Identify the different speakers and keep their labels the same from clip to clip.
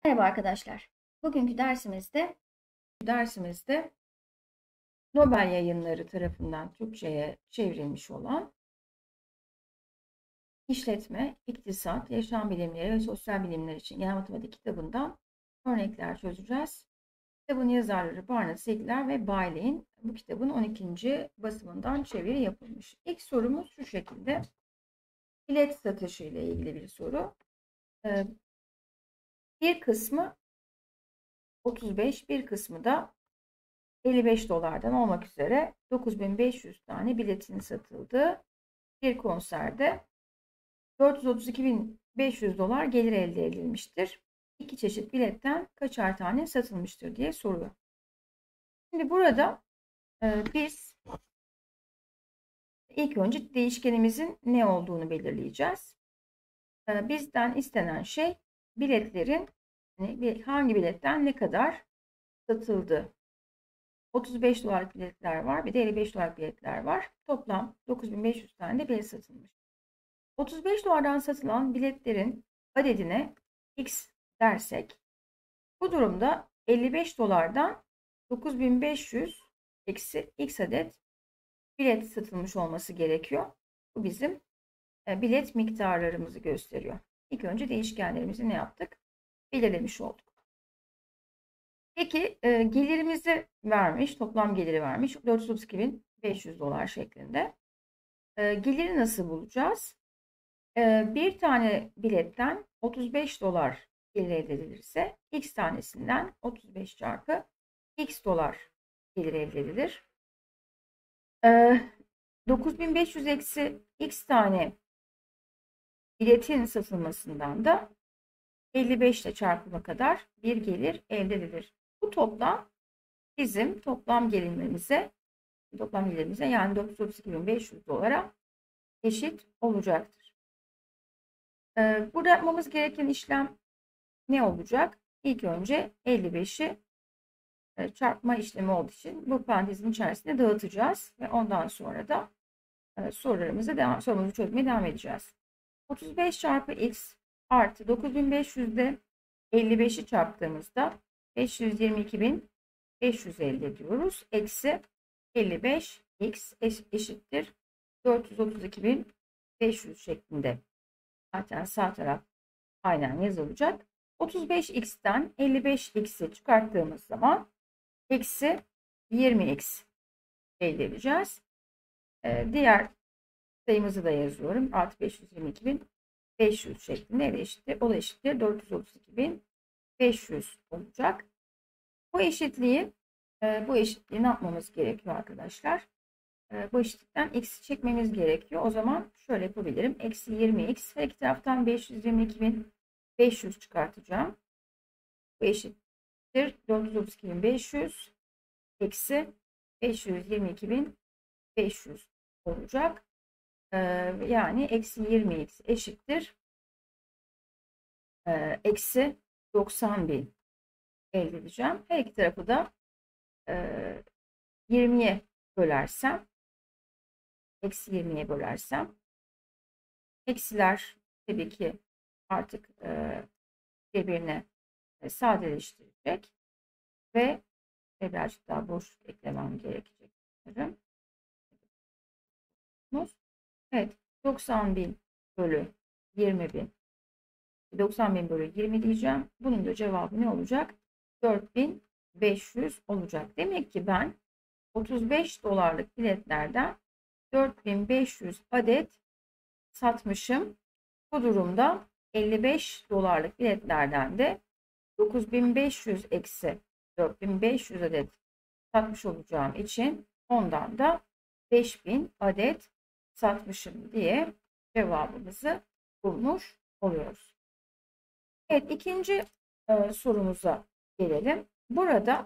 Speaker 1: Merhaba arkadaşlar. Bugünkü dersimizde Nobel Yayınları tarafından Türkçe'ye çevrilmiş olan İşletme, İktisat, Yaşam Bilimleri ve Sosyal Bilimler için Genel Matematik kitabından örnekler çözeceğiz. Kitabın yazarları Barnett, Ziegler ve Bailey'in bu kitabın 12. basımından çeviri yapılmış. İlk sorumuz şu şekilde. Bilet satışı ile ilgili bir soru. Bir kısmı 35, bir kısmı da 55 dolardan olmak üzere 9.500 tane biletin satıldığı bir konserde 432.500 dolar gelir elde edilmiştir. İki çeşit biletten kaçar tane satılmıştır diye soruyor. Şimdi burada biz ilk önce değişkenimizin ne olduğunu belirleyeceğiz. Bizden istenen şey biletlerin hangi biletten ne kadar satıldığı. 35 dolarlık biletler var. Bir de 55 dolarlık biletler var. Toplam 9.500 tane de bilet satılmış. 35 dolardan satılan biletlerin adedine X dersek, bu durumda 55 dolardan 9.500 eksi X adet bilet satılmış olması gerekiyor. Bu bizim bilet miktarlarımızı gösteriyor. İlk önce değişkenlerimizi ne yaptık? Belirlemiş olduk. Peki gelirimizi vermiş, toplam geliri vermiş 432.500 dolar şeklinde. Geliri nasıl bulacağız? Bir tane biletten 35 dolar gelir elde edilirse X tanesinden 35 çarpı X dolar gelir elde edilir. 9.500 eksi X tane biletin satılmasından da 55 ile çarpıma kadar bir gelir elde edilir. Bu toplam bizim toplam gelirimize yani 932.500 dolara eşit olacaktır. Burada yapmamız gereken işlem ne olacak? İlk önce 55'i çarpma işlemi olduğu için bu parantezin içerisinde dağıtacağız ve ondan sonra da sorumuzu çözmeye devam edeceğiz. 35 çarpı x artı 9.500'de 55'i çarptığımızda 522.500 elde ediyoruz. Eksi 55x eşittir 432.500 şeklinde. Zaten sağ taraf aynen yazılacak. 35x'ten 55x'i çıkarttığımız zaman eksi 20x elde edeceğiz. Diğer sayımızı da yazıyorum. Artı 522.500 şeklinde eşittir. O da eşittir 432.500 olacak. Bu eşitliği ne yapmamız gerekiyor arkadaşlar? Bu eşitlikten x'i çekmemiz gerekiyor. O zaman şöyle yapabilirim. Eksi 20x. Her iki taraftan 522.500 çıkartacağım. Bu eşittir 432.500 eksi 522.500 olacak. Yani eksi 20x eşittir eksi 90.000 elde edeceğim. Her iki tarafı da 20'ye bölersem, eksi 20'ye bölersem, eksiler tabii ki artık birbirine sadeleştirecek ve birazcık daha boşluk eklemem gerekecek. Evet, 90.000 bölü 20.000. 90.000 bölü 20 diyeceğim. Bunun da cevabı ne olacak? 4.500 olacak. Demek ki ben 35 dolarlık biletlerden 4.500 adet satmışım. Bu durumda 55 dolarlık biletlerden de 9.500 eksi 4.500 adet satmış olacağım için ondan da 5.000 adet satmışım diye cevabımızı bulmuş oluyoruz. Evet, ikinci sorumuza gelelim. Burada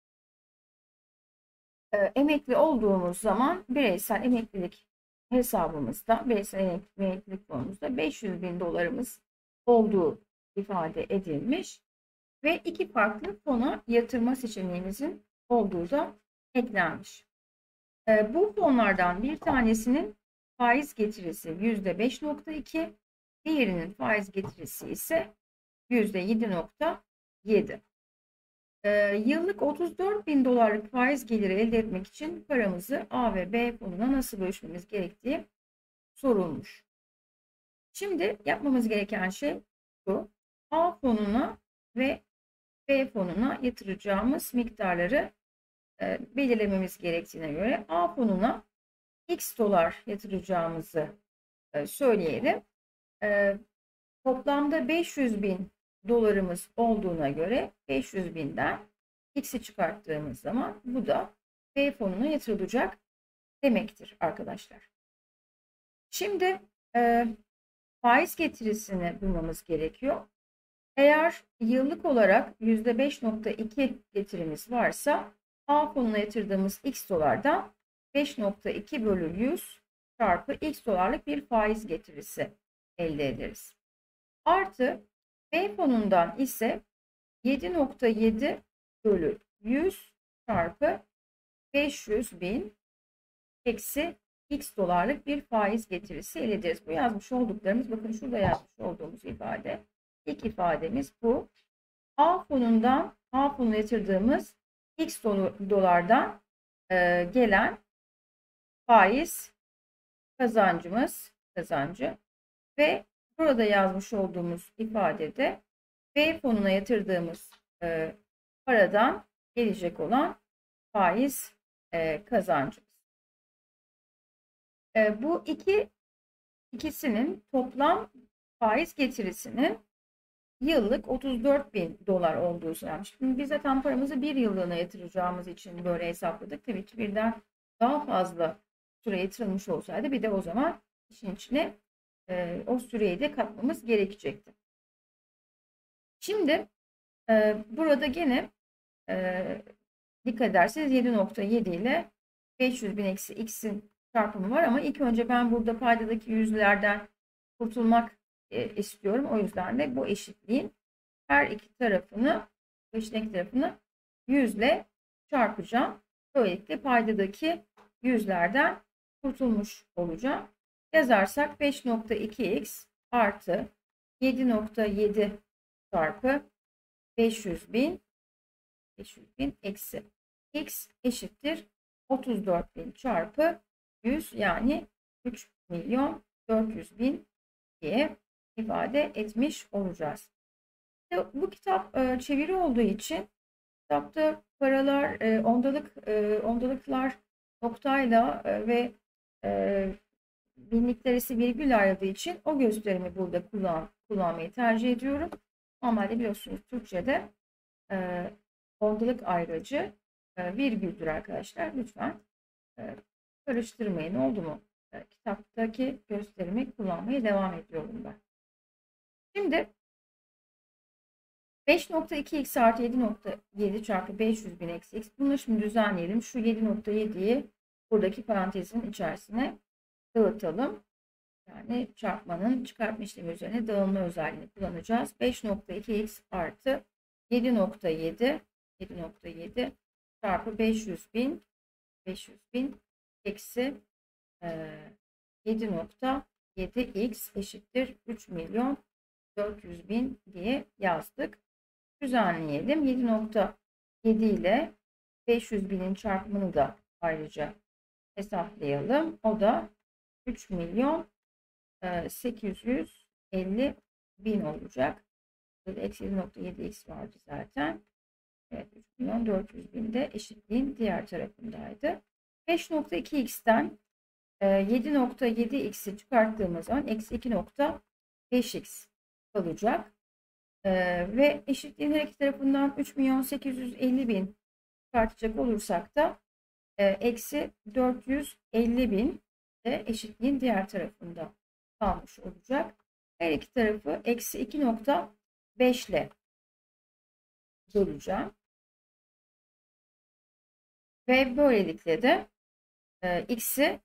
Speaker 1: emekli olduğumuz zaman bireysel emeklilik hesabımızda, bireysel emeklilik fonumuzda 500.000 dolarımız olduğu ifade edilmiş ve iki farklı fona yatırma seçeneğimizin olduğu da eklenmiş. Bu fonlardan bir tanesinin faiz getirisi %5.2, diğerinin faiz getirisi ise %7.2 Yıllık 34 bin dolarlık faiz geliri elde etmek için paramızı A ve B fonuna nasıl bölüşmemiz gerektiği sorulmuş. Şimdi yapmamız gereken şey şu. A fonuna ve B fonuna yatıracağımız miktarları belirlememiz gerektiğine göre A fonuna X dolar yatıracağımızı söyleyelim. Toplamda 500 bin dolarımız olduğuna göre 500 binden X'i çıkarttığımız zaman bu da B fonuna yatırılacak demektir arkadaşlar. Şimdi faiz getirisini bulmamız gerekiyor. Eğer yıllık olarak %5.2 getirimiz varsa A fonuna yatırdığımız X dolardan 5.2 bölü 100 çarpı X dolarlık bir faiz getirisi elde ederiz. Artı B fonundan ise 7.7 bölü 100 çarpı 500 bin eksi X dolarlık bir faiz getirisi elde ederiz. Bu yazmış olduklarımız, bakın şurada yazmış olduğumuz ifade. İlk ifademiz bu. A fonuna yatırdığımız X dolardan gelen faiz kazancı ve burada yazmış olduğumuz ifadede B fonuna yatırdığımız paradan gelecek olan faiz kazancımız. Bu ikisinin toplam faiz getirisinin yıllık 34 bin dolar olduğu söylenmiş. Şimdi biz zaten paramızı bir yıllığına yatıracağımız için böyle hesapladık. Tabii ki birden daha fazla süre yatırılmış olsaydı bir de o zaman işin içine o süreyi de katmamız gerekecekti. Şimdi burada gene dikkat ederseniz 7.7 ile 500 bin eksi x'in çarpımı var ama ilk önce ben burada paydadaki yüzlerden kurtulmak istiyorum. O yüzden de bu eşitliğin her iki tarafını, eşitlik tarafını 100 ile çarpacağım. Böylelikle paydadaki yüzlerden kurtulmuş olacağım. Yazarsak 5.2x artı 7.7 çarpı 500 bin eksi x eşittir 34 bin çarpı 100 yani 3.400.000 diye ifade etmiş olacağız. Bu kitap çeviri olduğu için kitapta paralar ondalıklar noktayla ve binlikler ise virgül ayrıldığı için o gösterimi burada kullanmayı tercih ediyorum. Normalde biliyorsunuz Türkçe'de ondalık ayracı virgüldür arkadaşlar. Lütfen karıştırmayın, oldu mu? Kitaptaki gösterimi kullanmaya devam ediyorum ben. Şimdi 5.2x artı 7.7 çarpı 500 bin eksi x. Bunu şimdi düzenleyelim. Şu 7.7'yi buradaki parantezin içerisine dağıtalım. Yani çarpmanın çıkartma işlemi üzerine dağılma özelliğini kullanacağız. 5.2x artı 7.7 çarpı 500 bin eksi 7.7x eşittir 3.400.000 diye yazdık. Düzenleyelim. 7.7 ile 500.000'in çarpımını da ayrıca hesaplayalım. O da 3.850.000 olacak. Burada eksi 7.7x vardı zaten. Evet, 3.400.000 de eşitliğin diğer tarafındaydı. 5.2x'ten 7.7x'i çıkarttığımız zaman eksi 2.5x kalacak. Ve eşitliğin her iki tarafından 3.850.000 çıkartacak olursak da eksi 450.000 de eşitliğin diğer tarafında kalmış olacak. Her iki tarafı eksi 2.5 ile böleceğim. Ve böylelikle de x'i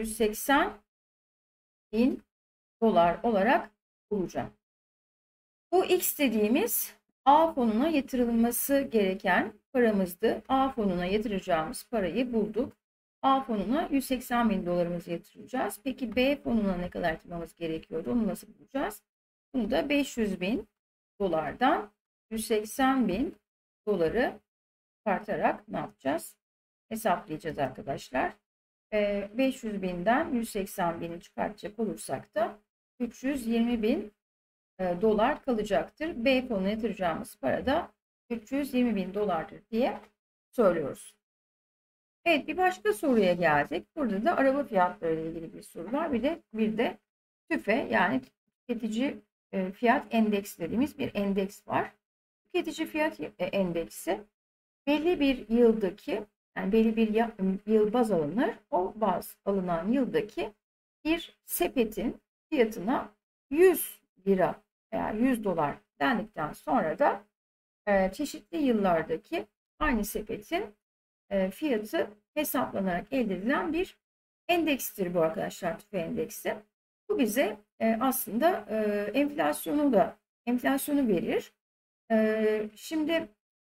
Speaker 1: 180.000 dolar olarak bulacağım. Bu x dediğimiz A fonuna yatırılması gereken paramızdı. A fonuna yatıracağımız parayı bulduk. A fonuna 180.000 dolarımızı yatıracağız. Peki B fonuna ne kadar yatırmamız gerekiyordu? Onu nasıl bulacağız? Bunu da 500.000 dolardan 180 bin doları çıkartarak ne yapacağız? Hesaplayacağız arkadaşlar. 500 binden 180 bini çıkartacak olursak da 320 bin dolar kalacaktır. B fonuna yatıracağımız para da 320 bin dolardır diye söylüyoruz. Evet, bir başka soruya geldik. Burada da araba fiyatları ile ilgili bir soru var. Bir de TÜFE, yani tüketici fiyat endeksi dediğimiz bir endeks var. Tüketici fiyat endeksi belli bir yıldaki, yani belli bir yıl baz alınır. O baz alınan yıldaki bir sepetin fiyatına 100 lira veya 100 dolar dendikten sonra da çeşitli yıllardaki aynı sepetin fiyatı hesaplanarak elde edilen bir endekstir bu arkadaşlar, TÜFE endeksi. Bu bize aslında enflasyonu verir. Şimdi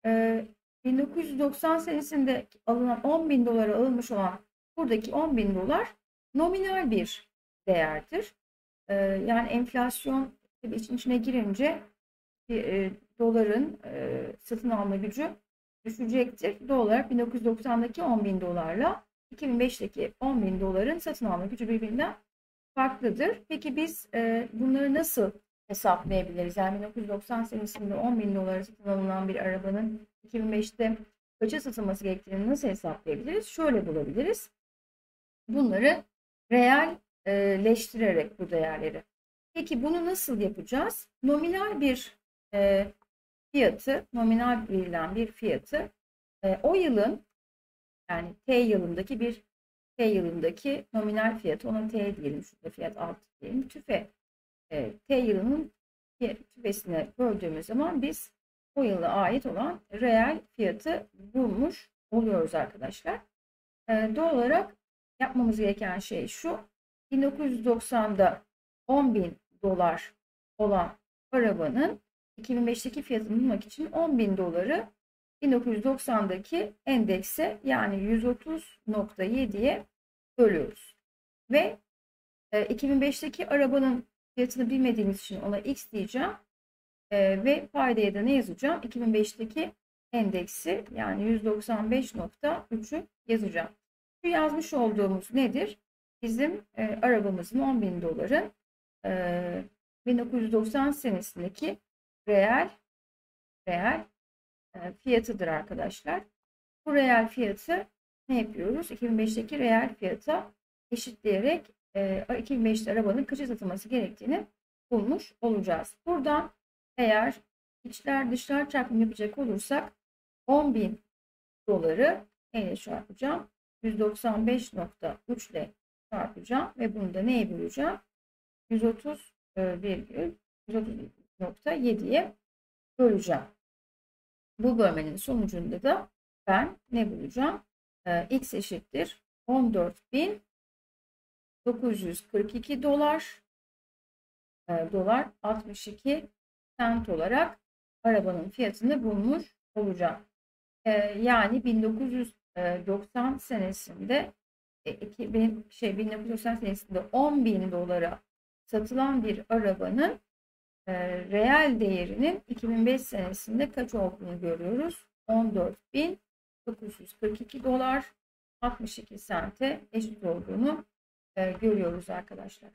Speaker 1: 1990 senesinde alınan 10 bin dolara alınmış olan buradaki 10 bin dolar nominal bir değerdir. Yani enflasyon işin içine girince doların satın alma gücü düşecektir. Doğal olarak 1990'daki 10 bin dolarla 2005'teki 10 bin doların satın alma gücü birbirinden farklıdır. Peki biz bunları nasıl hesaplayabiliriz? Yani 1990 senesinde 10 bin dolara satın alınan bir arabanın 2005'te kaça satılması gerektiğini nasıl hesaplayabiliriz? Şöyle bulabiliriz. Bunları realleştirerek bu değerleri. Peki bunu nasıl yapacağız? Nominal bir fiyatı, nominal verilen bir fiyatı o yılın, yani T yılındaki nominal fiyatı, ona T diyelim, şurada fiyat 6 diyelim, TÜFE T yılının TÜFE'sine böldüğümüz zaman biz o yıla ait olan reel fiyatı bulmuş oluyoruz arkadaşlar. Doğal olarak yapmamız gereken şey şu: 1990'da 10 bin dolar olan arabanın 2005'teki fiyatını bulmak için 10 bin doları 1990'daki endekse, yani 130.7'ye bölüyoruz. Ve 2005'teki arabanın fiyatını bilmediğimiz için ona X diyeceğim. Ve paydaya da ne yazacağım? 2005'teki endeksi, yani 195.3'ü yazacağım. Şu yazmış olduğumuz nedir? Bizim arabamızın 10 bin doların 1990 senesindeki reel fiyatıdır arkadaşlar. Bu reel fiyatı ne yapıyoruz? 2005'teki reel fiyata eşitleyerek 2005'te arabanın kaça satılması gerektiğini bulmuş olacağız. Buradan eğer içler dışlar çarpımı yapacak olursak 10 bin doları neyle çarpacağım? 195.3 ile çarpacağım ve bunu da neye böleceğim? 130,7'ye böleceğim. Bu bölmenin sonucunda da ben ne bulacağım? X eşittir 14.942 dolar 62 sent olarak arabanın fiyatını bulmuş olacağım. Yani 1990 senesinde 1990 senesinde 10 bin dolara satılan bir arabanın reel değerinin 2005 senesinde kaç olduğunu görüyoruz. 14.942 dolar 62 sente eşit olduğunu görüyoruz arkadaşlar.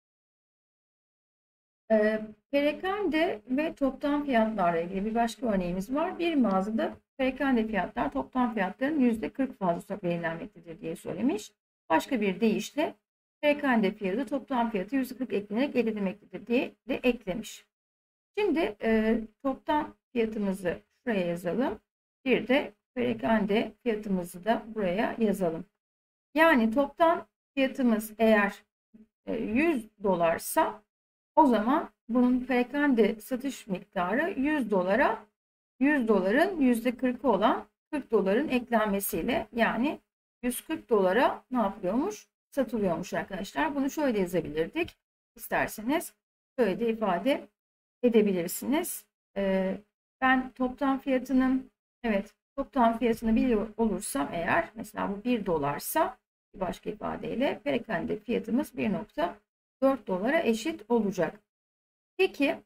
Speaker 1: Perakende ve toptan fiyatlarla ilgili bir başka örneğimiz var. Bir mağazada perakende fiyatlar toptan fiyatların %40 fazlası belirlenmektedir diye söylemiş. Başka bir deyişle perakende fiyatı toptan fiyatı %40 eklenerek elde edilmektedir diye de eklemiş. Şimdi toptan fiyatımızı şuraya yazalım. Bir de perakende fiyatımızı da buraya yazalım. Yani toptan fiyatımız eğer 100 dolarsa o zaman bunun perakende satış miktarı 100 dolara 100 doların %40'ı olan 40 doların eklenmesiyle, yani 140 dolara ne yapıyormuş? Satılıyormuş arkadaşlar. Bunu şöyle yazabilirdik. İsterseniz şöyle de ifade edebilirsiniz. Ben toptan fiyatının toptan fiyatını biliyor olursam eğer, mesela bu 1 dolarsa, bir başka ifadeyle perakende fiyatımız 1.4 dolara eşit olacak. Peki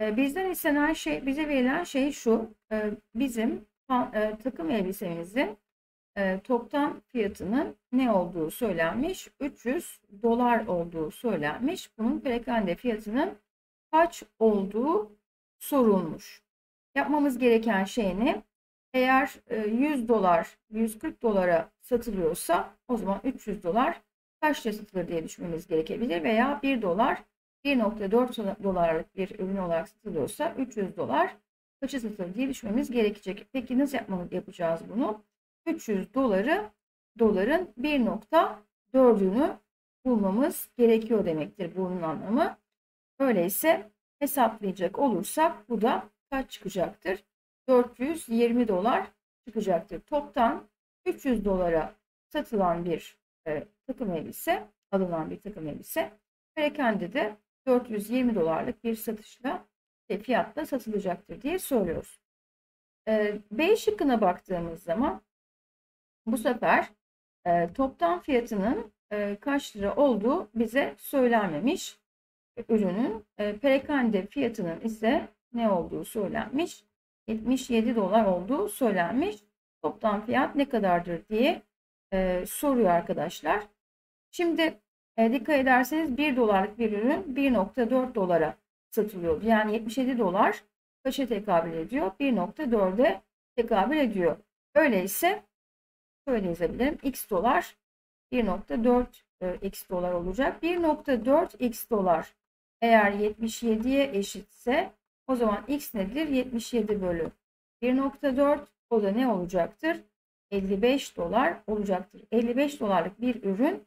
Speaker 1: Bizden istenen şey, bize verilen şey şu. Bizim takım elbisemizin toptan fiyatının ne olduğu söylenmiş? 300 dolar olduğu söylenmiş. Bunun perakende fiyatının kaç olduğu sorulmuş. Yapmamız gereken şey ne? Eğer 100 dolar, 140 dolara satılıyorsa o zaman 300 dolar kaçta satılır diye düşünmemiz gerekebilir. Veya 1 dolar 1,4 dolarlık bir ürün olarak satılıyorsa 300 dolar kaça satılır diye düşünmemiz gerekecek. Peki nasıl yapacağız bunu? 300 doların 1,4'ünü bulmamız gerekiyor demektir bunun anlamı. Öyleyse hesaplayacak olursak bu da kaç çıkacaktır? 420 dolar çıkacaktır. Toptan 300 dolara satılan bir takım elbise, alınan bir takım elbise, perakende de 420 dolarlık bir satışla fiyatla satılacaktır diye söylüyoruz. B şıkkına baktığımız zaman bu sefer toptan fiyatının kaç lira olduğu bize söylenmemiş. Ürünün perakende fiyatının ise ne olduğu söylenmiş. 77 dolar olduğu söylenmiş. Toplam fiyat ne kadardır diye soruyor arkadaşlar. Şimdi dikkat ederseniz 1 dolarlık bir ürün 1,4 dolara satılıyordu. Yani 77 dolar kaça tekabül ediyor? 1,4'e tekabül ediyor. Öyleyse şöyle yazabilirim. X dolar 1,4 x dolar olacak. 1,4 x dolar eğer 77'ye eşitse o zaman x nedir? 77 bölü 1,4, o da ne olacaktır? 55 dolar olacaktır. 55 dolarlık bir ürün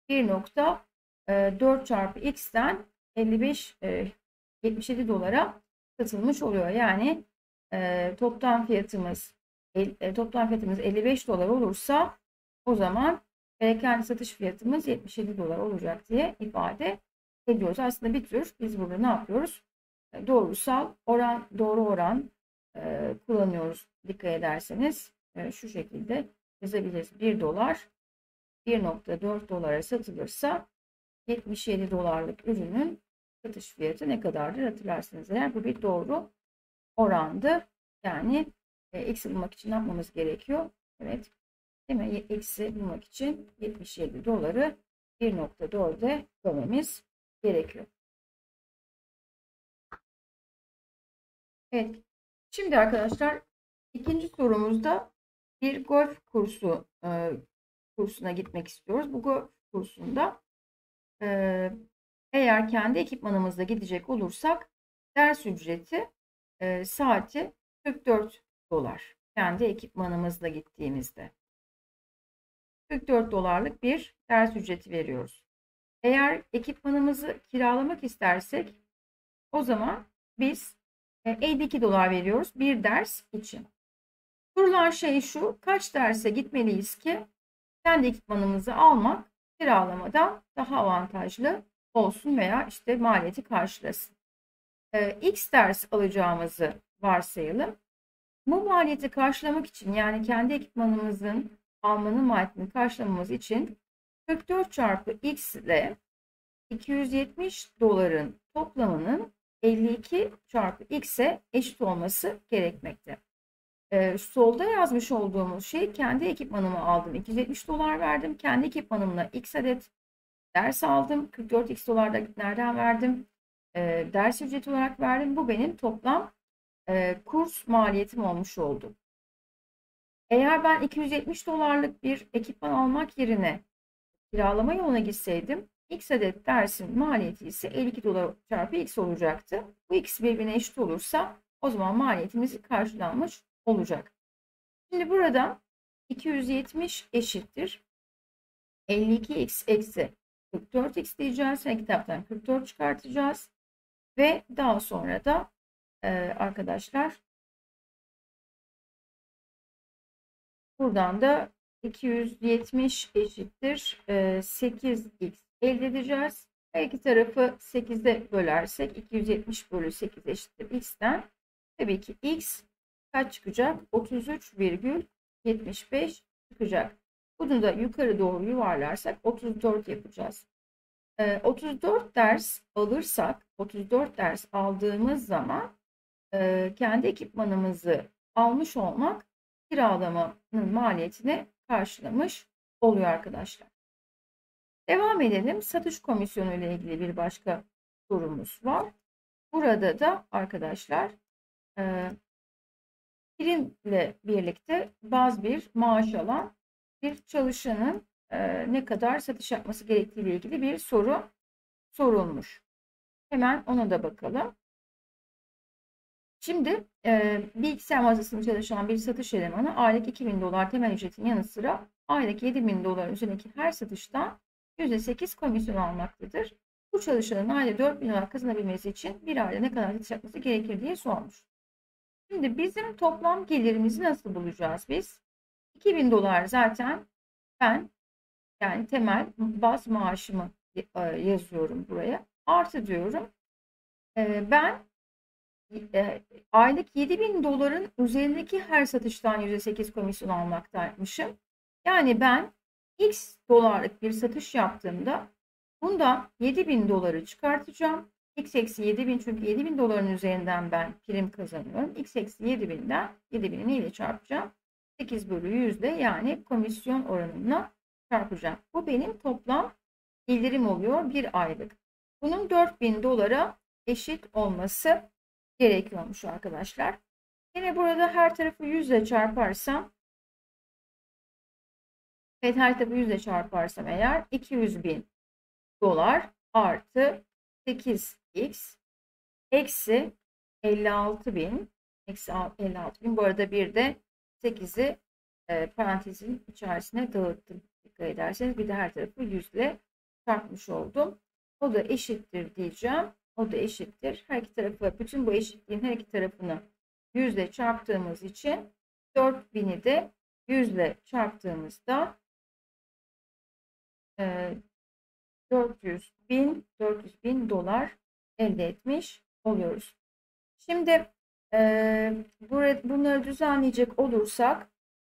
Speaker 1: 1,4 çarpı x'ten 77 dolara satılmış oluyor. Yani toplam fiyatımız 55 dolar olursa o zaman perakende satış fiyatımız 77 dolar olacak diye ifade ediyoruz. Aslında bir tür biz burada ne yapıyoruz? Doğrusal oran, doğru oran kullanıyoruz. Dikkat ederseniz şu şekilde yazabiliriz. 1 dolar 1,4 dolara satılırsa 77 dolarlık ürünün satış fiyatı ne kadardır hatırlarsınız eğer. Bu bir doğru orandı. Yani x'i bulmak için ne yapmamız gerekiyor? Evet. Değil mi? X'i bulmak için 77 doları 1,4'e bölmemiz gerekiyor. Evet. Şimdi arkadaşlar ikinci sorumuzda bir golf kursuna gitmek istiyoruz. Bu golf kursunda eğer kendi ekipmanımızla gidecek olursak ders ücreti saati 44 dolar. Kendi ekipmanımızla gittiğimizde 44 dolarlık bir ders ücreti veriyoruz. Eğer ekipmanımızı kiralamak istersek o zaman biz 52 dolar veriyoruz bir ders için. Sorulan şey şu: kaç derse gitmeliyiz ki kendi ekipmanımızı almak kiralamadan daha avantajlı olsun veya işte maliyeti karşılasın. X ders alacağımızı varsayalım. Bu maliyeti karşılamak için, yani kendi ekipmanımızın almanın maliyetini karşılamamız için 44 çarpı x ile 270 doların toplamının 52 çarpı x'e eşit olması gerekmekte. Solda yazmış olduğumuz şey kendi ekipmanımı aldım. 270 dolar verdim. Kendi ekipmanımla x adet ders aldım. 44x dolar da nereden verdim? Ders ücreti olarak verdim. Bu benim toplam kurs maliyetim olmuş oldu. Eğer ben 270 dolarlık bir ekipman almak yerine kiralama yoluna gitseydim x adet dersin maliyeti ise 52 dolar çarpı x olacaktı. Bu ikisi birbirine eşit olursa o zaman maliyetimiz karşılanmış olacak. Şimdi burada 270 eşittir 52x eksi 44x diyeceğiz. Her kitaptan 44 çıkartacağız. Ve daha sonra da arkadaşlar buradan da 270 eşittir 8x elde edeceğiz. Her iki tarafı 8'e bölersek 270 bölü 8 eşittir x'ten. Tabii ki x kaç çıkacak? 33,75 çıkacak. Bunu da yukarı doğru yuvarlarsak 34 yapacağız. 34 ders alırsak, 34 ders aldığımız zaman kendi ekipmanımızı almış olmak kiralamanın maliyetini karşılamış oluyor arkadaşlar. Devam edelim. Satış komisyonu ile ilgili bir başka sorumuz var. Burada da arkadaşlar primle birlikte baz bir maaş alan bir çalışanın ne kadar satış yapması gerektiği ile ilgili bir soru sorulmuş. Hemen ona da bakalım. Şimdi bilgisayar mağazasında çalışan bir satış elemanı aylık 2000 dolar temel ücretin yanı sıra aylık 7000 dolar üzerindeki her satıştan %8 komisyon almaktadır. Bu çalışanın ayda 4000 dolar kazanabilmesi için bir ayda ne kadar satış yapması gerekir diye sormuş. Şimdi bizim toplam gelirimizi nasıl bulacağız biz? 2000 dolar zaten ben yani temel baz maaşımı yazıyorum buraya. Artı diyorum. Ben aylık 7000 doların üzerindeki her satıştan %8 komisyon almaktaymışım. Yani ben X dolarlık bir satış yaptığımda bundan 7000 doları çıkartacağım. X eksi 7000 çünkü 7000 doların üzerinden ben prim kazanıyorum. X eksi 7000'den 7000'i neyle çarpacağım? 8 bölü 100'de yani komisyon oranına çarpacağım. Bu benim toplam gelirim oluyor bir aylık. Bunun 4000 dolara eşit olması gerekiyormuş arkadaşlar. Yine burada her tarafı 100 ile çarparsam, evet her tarafı 100 ile çarparsam eğer 200.000 dolar artı 8x eksi 56.000 eksi 56.000. Bu arada bir de 8'i parantezin içerisine dağıttım. Dikkat ederseniz bir de her tarafı 100 ile çarpmış oldum. O da eşittir diyeceğim. O da eşittir. Her iki tarafı, bütün bu eşitliğin her iki tarafını 100 ile çarptığımız için 4000'i de 100 ile çarptığımızda 400 bin dolar elde etmiş oluyoruz. Şimdi bunları düzenleyecek olursak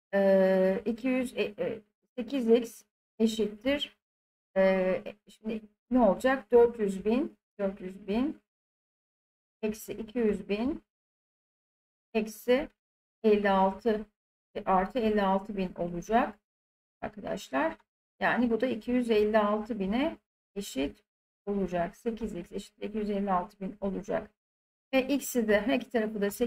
Speaker 1: 8x eşittir. Şimdi ne olacak? 400 bin eksi 200 bin eksi 56 artı 56 bin olacak arkadaşlar. Yani bu da 256 bine eşit olacak. 8x eşit 256 bin olacak. Ve x'i de her iki tarafı da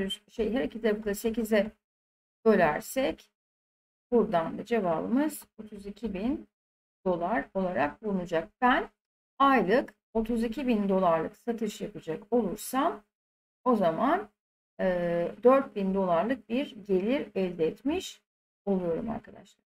Speaker 1: 8'e bölersek buradan da cevabımız 32 bin dolar olarak bulunacak. Ben aylık 32 bin dolarlık satış yapacak olursam o zaman 4 bin dolarlık bir gelir elde etmiş oluyorum arkadaşlar.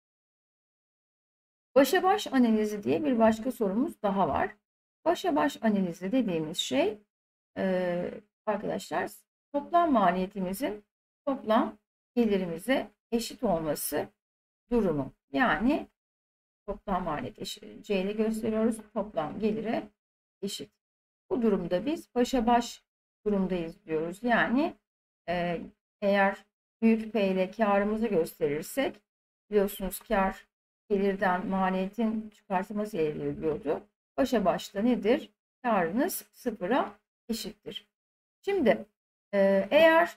Speaker 1: Başa baş analizi diye bir başka sorumuz daha var. Başa baş analizi dediğimiz şey arkadaşlar toplam maliyetimizin toplam gelirimize eşit olması durumu. Yani toplam maliyet eşit. C ile gösteriyoruz. Toplam gelire eşit. Bu durumda biz başa baş durumdayız diyoruz. Yani eğer büyük P ile karımızı gösterirsek biliyorsunuz kar gelirden maliyetin çıkartılması ediliyordu. Başa başta nedir? Karınız sıfıra eşittir. Şimdi eğer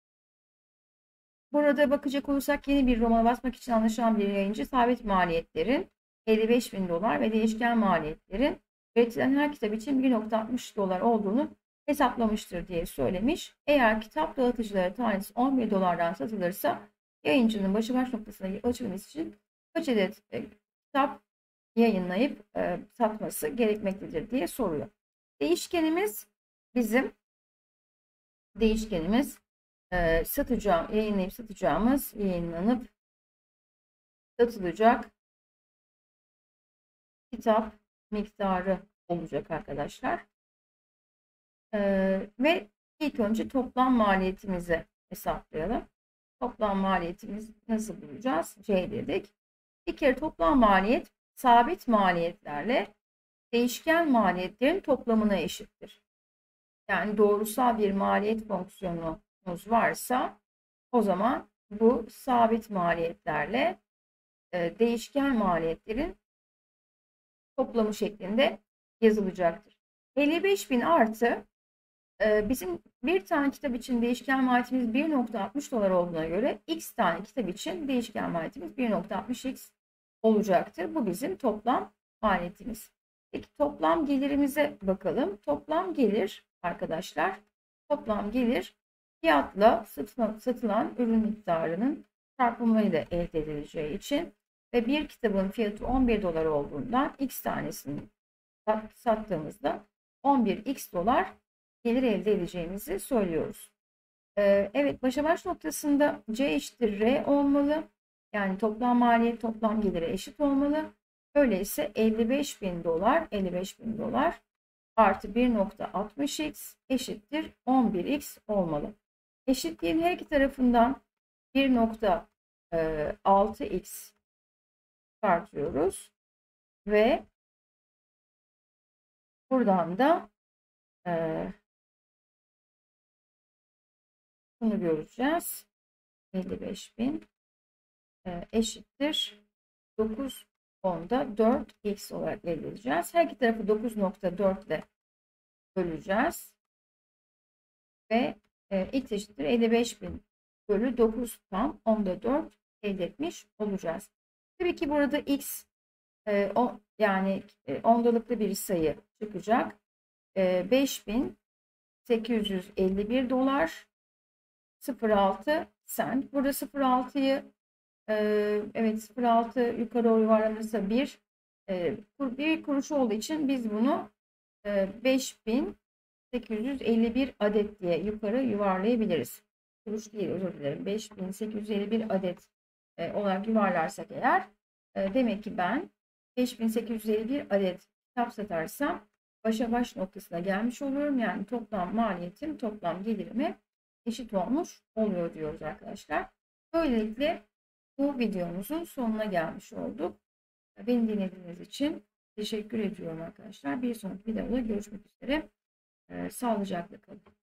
Speaker 1: burada bakacak olursak yeni bir romana basmak için anlaşılan bir yayıncı sabit maliyetlerin 55 bin dolar ve değişken maliyetlerin üretilen her kitap için 1.60 dolar olduğunu hesaplamıştır diye söylemiş. Eğer kitap dağıtıcıları tanesi 11 dolardan satılırsa yayıncının başı baş noktasına açılması için kaç adet kitap yayınlayıp satması gerekmektedir diye soruyor. Değişkenimiz bizim yayınlayıp satacağımız, yayınlanıp satılacak kitap miktarı olacak arkadaşlar. Ve ilk önce toplam maliyetimizi hesaplayalım. Toplam maliyetimizi nasıl bulacağız? C dedik. Bir kere toplam maliyet sabit maliyetlerle değişken maliyetlerin toplamına eşittir. Yani doğrusal bir maliyet fonksiyonumuz varsa o zaman bu sabit maliyetlerle değişken maliyetlerin toplamı şeklinde yazılacaktır. 55.000 artı bizim bir tane kitap için değişken maliyetimiz 1.60 dolar olduğuna göre x tane kitap için değişken maliyetimiz 1.60x olacaktır. Bu bizim toplam maliyetimiz. Peki toplam gelirimize bakalım. Toplam gelir arkadaşlar, toplam gelir fiyatla satılan ürün miktarının çarpımıyla elde edileceği için ve bir kitabın fiyatı 11 dolar olduğundan x tanesini sattığımızda 11x dolar gelir elde edeceğimizi söylüyoruz. Evet, başa baş noktasında C eşittir R olmalı. Yani toplam maliyet toplam gelire eşit olmalı. Öyleyse 55.000 dolar 55.000 dolar artı 1.60x eşittir 11x olmalı. Eşitliğin her iki tarafından 1.6x çıkartıyoruz ve buradan da bunu göreceğiz. 55.000 eşittir 9 onda 4x olarak elde edeceğiz. Her iki tarafı 9.4 ile böleceğiz. Ve x eşittir 55.000 bölü 9 tam onda 4 elde etmiş olacağız. Tabii ki burada x yani ondalıklı bir sayı çıkacak. 5.851 dolar 0.6 sent. Burada 0.6'yı evet 0.6 yukarı doğru yuvarlanırsa bir kuruş olduğu için biz bunu 5.851 adet diye yukarı yuvarlayabiliriz. Kuruş değil, özür dilerim. 5.851 adet olarak yuvarlarsak eğer demek ki ben 5.851 adet kitap satarsam başa baş noktasına gelmiş oluyorum. Yani toplam maliyetim toplam gelirime eşit olmuş oluyor diyoruz arkadaşlar. Böylelikle bu videomuzun sonuna gelmiş olduk. Beni dinlediğiniz için teşekkür ediyorum arkadaşlar. Bir sonraki videoda görüşmek üzere. Sağlıcakla kalın.